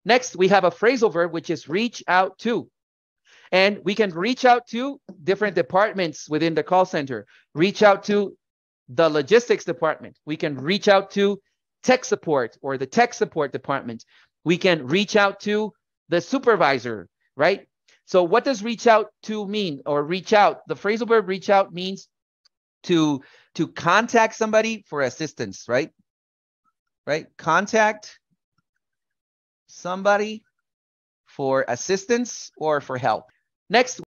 Next, we have a phrasal verb, which is reach out to. And we can reach out to different departments within the call center. Reach out to the logistics department. We can reach out to tech support or the tech support department. We can reach out to the supervisor, right? So what does reach out to mean, or reach out? The phrasal verb reach out means to contact somebody for assistance, right? Right? Contact somebody for assistance or for help. Next,